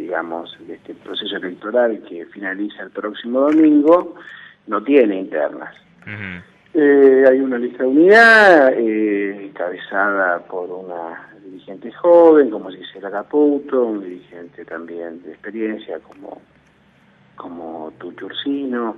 digamos, de este proceso electoral que finaliza el próximo domingo, no tiene internas. Hay una lista de unidad encabezada por una dirigente joven, como Gisela Caputo, un dirigente también de experiencia como Tucho Ursino,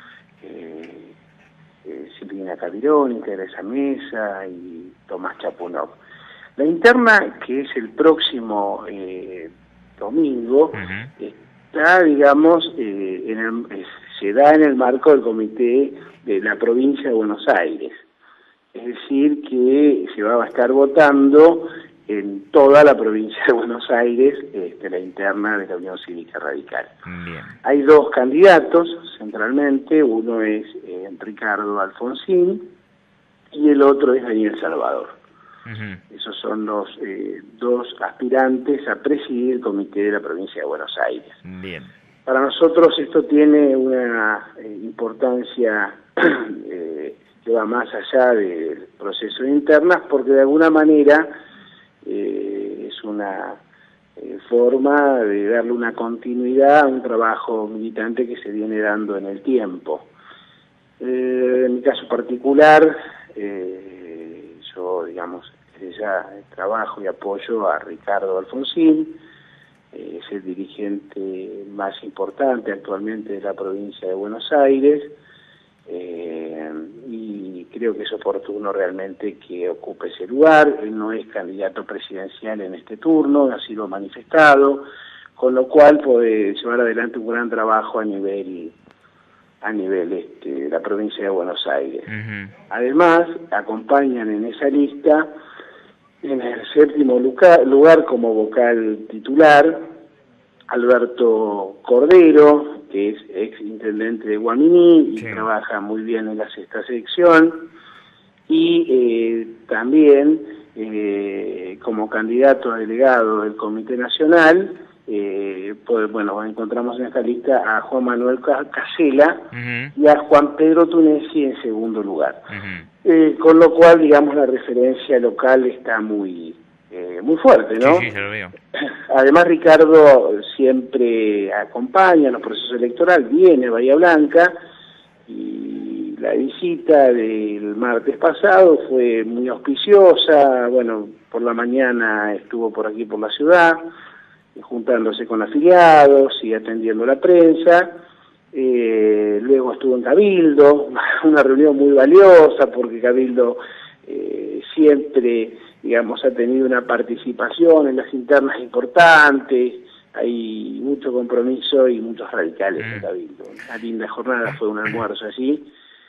Silvina Cavirón integra esa mesa, y Tomás Chapunov. La interna, que es el próximo domingo, está, digamos, se da en el marco del comité de la provincia de Buenos Aires. Es decir, que se va a estar votando en toda la provincia de Buenos Aires la interna de la Unión Cívica Radical. Bien. Hay dos candidatos, centralmente, uno es Ricardo Alfonsín y el otro es Daniel Salvador. Esos son los dos aspirantes a presidir el comité de la provincia de Buenos Aires. Bien. Para nosotros esto tiene una importancia que va más allá del proceso de internas, porque de alguna manera es una forma de darle una continuidad a un trabajo militante que se viene dando en el tiempo. En mi caso particular, yo, digamos, ya trabajo y apoyo a Ricardo Alfonsín, es el dirigente más importante actualmente de la provincia de Buenos Aires, y creo que es oportuno realmente que ocupe ese lugar. Él no es candidato presidencial en este turno, ha sido manifestado, con lo cual puede llevar adelante un gran trabajo a nivel de la provincia de Buenos Aires. Además, acompañan en esa lista, en el séptimo lugar como vocal titular, Alberto Cordero, que es ex intendente de Guaminí y trabaja muy bien en la sexta sección, y también como candidato a delegado del Comité Nacional, encontramos en esta lista a Juan Manuel Casela y a Juan Pedro Tunesi en segundo lugar. Con lo cual, digamos, la referencia local está muy fuerte, ¿no? Sí, ya lo veo. Además, Ricardo siempre acompaña en los procesos electorales, viene a Bahía Blanca, y la visita del martes pasado fue muy auspiciosa. Bueno, por la mañana estuvo por aquí, por la ciudad, juntándose con afiliados y atendiendo la prensa. Luego estuvo en Cabildo, una reunión muy valiosa, porque Cabildo siempre, digamos, ha tenido una participación en las internas importantes. Hay mucho compromiso y muchos radicales en Cabildo. Una linda jornada, fue un almuerzo allí.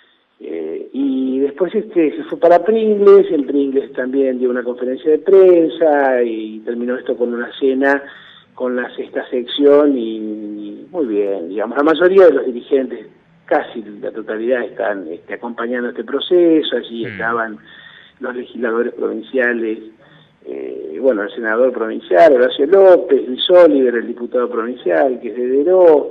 Y después se fue para Pringles. En Pringles también dio una conferencia de prensa y terminó esto con una cena con la sexta sección, y muy bien, digamos, la mayoría de los dirigentes, casi la totalidad, están acompañando este proceso. Allí estaban los legisladores provinciales, el senador provincial, Horacio López, Luis Oliver, el diputado provincial, que es de Deró,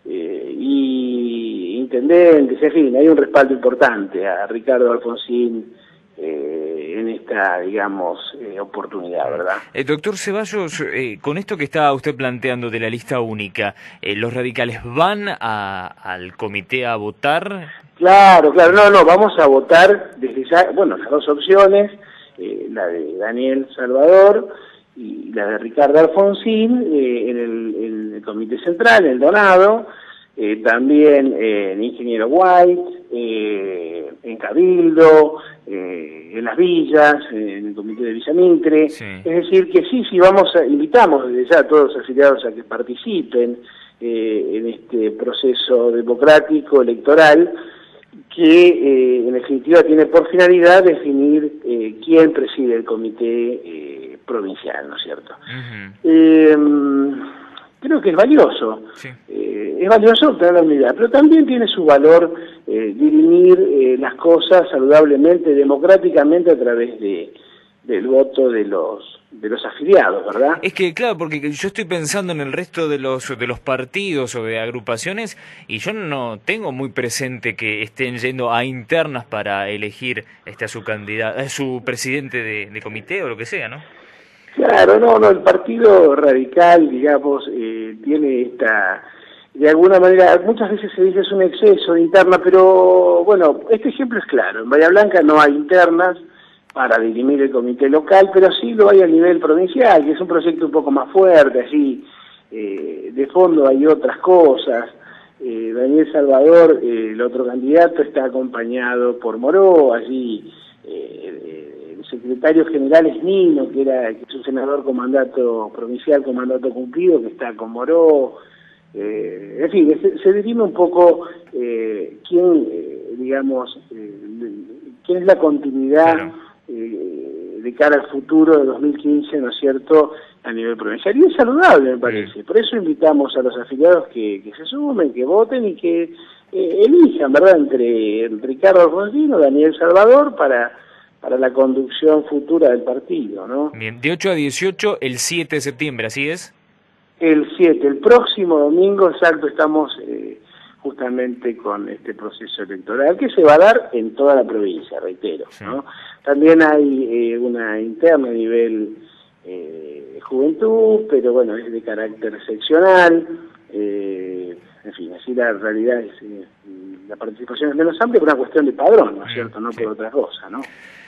y intendentes, en fin, hay un respaldo importante a Ricardo Alfonsín en esta, digamos, oportunidad, ¿verdad? Doctor Ceballos, con esto que está usted planteando de la lista única, ¿los radicales van al comité a votar? Claro, no, vamos a votar desde ya, las dos opciones, la de Daniel Salvador y la de Ricardo Alfonsín, en el comité central, en el Donado, también en Ingeniero White, en Cabildo, en las villas, en el comité de Villa Mitre. Sí. Es decir, que sí, invitamos desde ya a todos los afiliados a que participen en este proceso democrático electoral, que en definitiva tiene por finalidad definir quién preside el comité provincial, ¿no es cierto? Creo que es valioso. Sí. Es valioso obtener la unidad, pero también tiene su valor dirimir las saludablemente, democráticamente, a través del voto de los afiliados, ¿verdad? Es que, claro, porque yo estoy pensando en el resto de los partidos o de agrupaciones, y yo no tengo muy presente que estén yendo a internas para elegir a su candidato, a su presidente de comité o lo que sea, ¿no? Claro, no, el Partido Radical, digamos, tiene esta, de alguna manera, muchas veces se dice es un exceso de interna, pero bueno, este ejemplo es claro, en Bahía Blanca no hay internas para dirimir el comité local, pero sí lo hay a nivel provincial, que es un proyecto un poco más fuerte, así, de fondo hay otras cosas. Daniel Salvador, el otro candidato, está acompañado por Moró, allí el secretario general es Nino, que es un senador con mandato provincial, con mandato cumplido, que está con Moró. En fin, se dirime un poco quién, digamos, quién es la continuidad. Claro. De cara al futuro de 2015, ¿no es cierto?, a nivel provincial. Y es saludable, me parece. Por eso invitamos a los afiliados que se sumen, que voten y que elijan, ¿verdad?, entre Ricardo Alfonsino, Daniel Salvador, para la conducción futura del partido, ¿no? Bien, de 8 a 18, el 7 de septiembre, ¿así es? El 7, el próximo domingo, exacto, estamos justamente con este proceso electoral que se va a dar en toda la provincia, reitero, Sí. ¿no? También hay una interna a nivel juventud, pero bueno, es de carácter seccional, en fin, así la realidad es, la participación es menos amplia por una cuestión de padrón, ¿no es cierto?, no Sí. por otra cosa, ¿no?